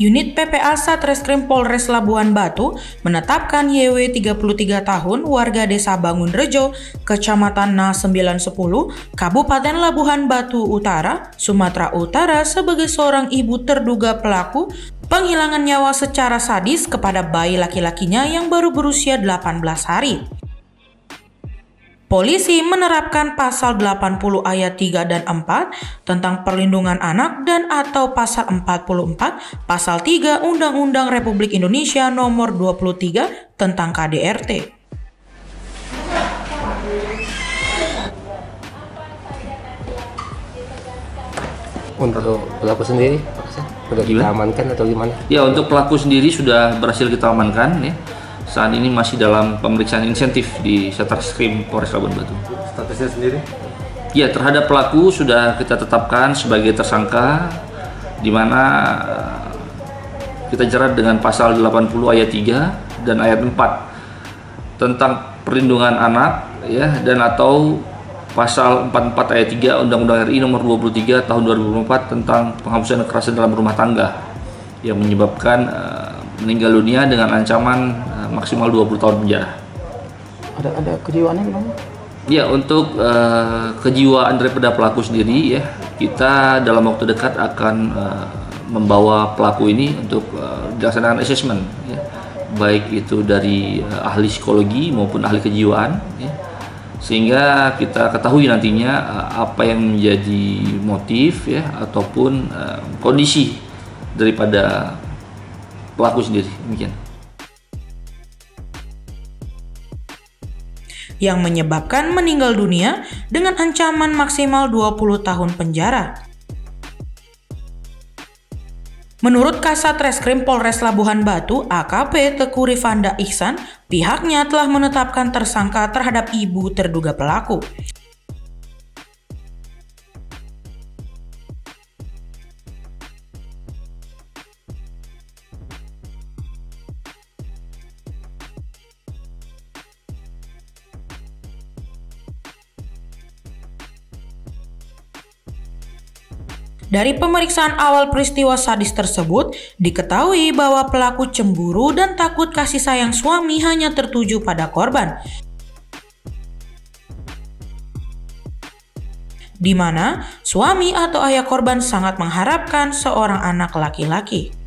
Unit PPA Satreskrim Polres Labuhan Batu menetapkan YW 33 tahun warga Desa Bangunrejo, Kecamatan Na 910, Kabupaten Labuhan Batu Utara, Sumatera Utara sebagai seorang ibu terduga pelaku penghilangan nyawa secara sadis kepada bayi laki-lakinya yang baru berusia 18 hari. Polisi menerapkan pasal 80 ayat 3 dan 4 tentang perlindungan anak dan atau pasal 44 pasal 3 Undang-Undang Republik Indonesia nomor 23 tentang KDRT. Untuk pelaku sendiri sudah kita amankan atau gimana? Ya, untuk pelaku sendiri sudah berhasil kita amankan ya. Saat ini masih dalam pemeriksaan insentif di Satreskrim Polres Labuhan Batu. Statusnya sendiri? Ya, terhadap pelaku sudah kita tetapkan sebagai tersangka, di mana kita jerat dengan pasal 80 ayat 3 dan ayat 4 tentang perlindungan anak ya, dan atau pasal 44 ayat 3 Undang-Undang RI nomor 23 tahun 2004 tentang penghapusan kekerasan dalam rumah tangga yang menyebabkan meninggal dunia dengan ancaman maksimal 20 tahun penjara. Ada kejiwaannya gimana? Ya, untuk kejiwaan daripada pelaku sendiri ya, kita dalam waktu dekat akan membawa pelaku ini untuk dilaksanakan asesmen ya, baik itu dari ahli psikologi maupun ahli kejiwaan ya, sehingga kita ketahui nantinya apa yang menjadi motif ya ataupun kondisi daripada pelaku sendiri. Demikian. Yang menyebabkan meninggal dunia dengan ancaman maksimal 20 tahun penjara. Menurut Kasat Reskrim Polres Labuhan Batu, AKP Teku Rifanda Ihsan, pihaknya telah menetapkan tersangka terhadap ibu terduga pelaku. Dari pemeriksaan awal peristiwa sadis tersebut, diketahui bahwa pelaku cemburu dan takut kasih sayang suami hanya tertuju pada korban, di mana suami atau ayah korban sangat mengharapkan seorang anak laki-laki.